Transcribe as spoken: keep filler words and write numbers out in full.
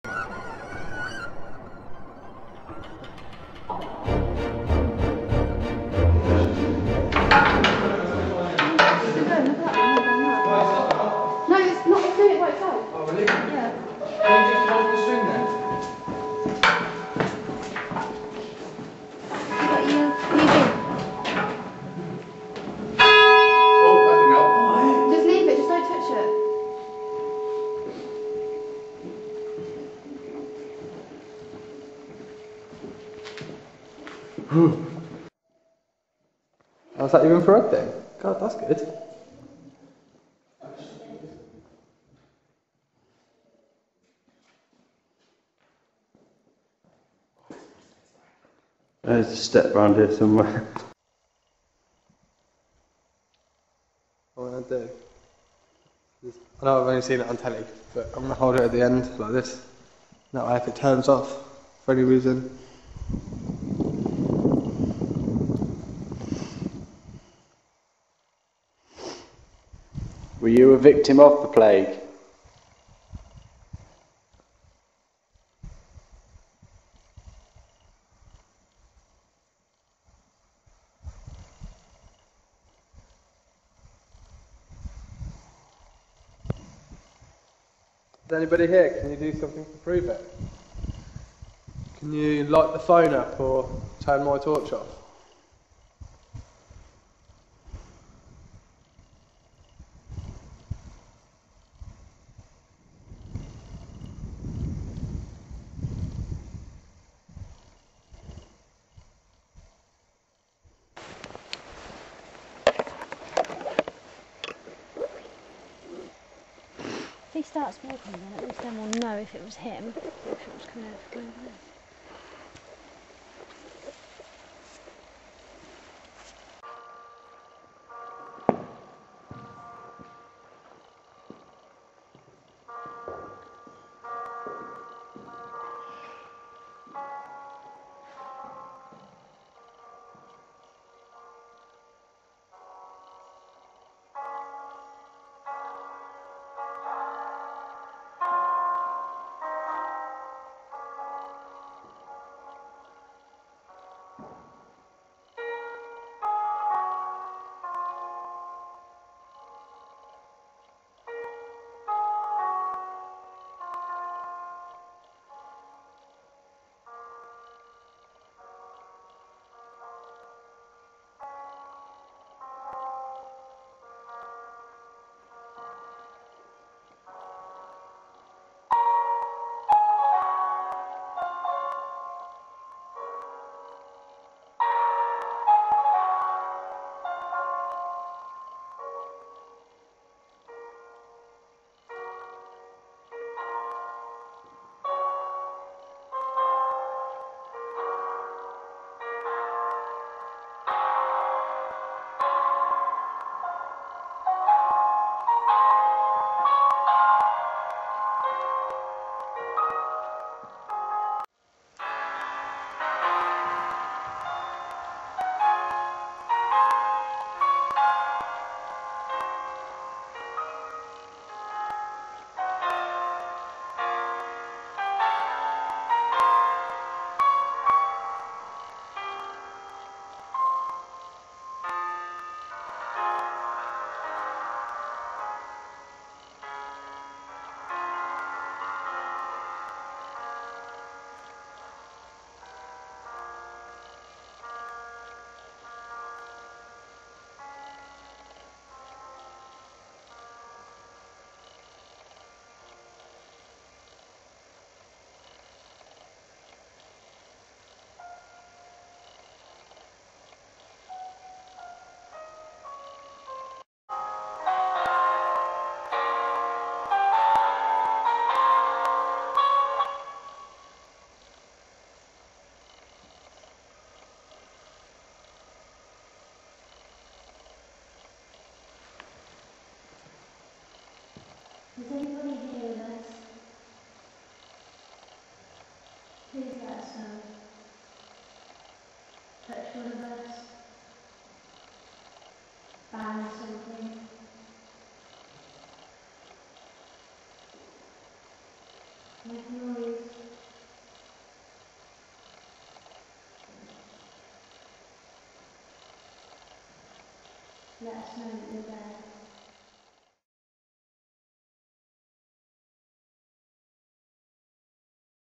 How's that you infrared then? God, that's good. There's a step round here somewhere. What I'm going to do is, I know I've only seen it on telly, but I'm going to hold it at the end like this. That way if it turns off for any reason. Were you a victim of the plague? Is anybody here? Can you do something to prove it? Can you light the phone up or turn my torch off? If he starts walking then at least then we'll know if it was him or if it was coming out from over there. Is anybody here with us? Please let us know. Touch one of us. Bang something. Make noise. let us know that you're there.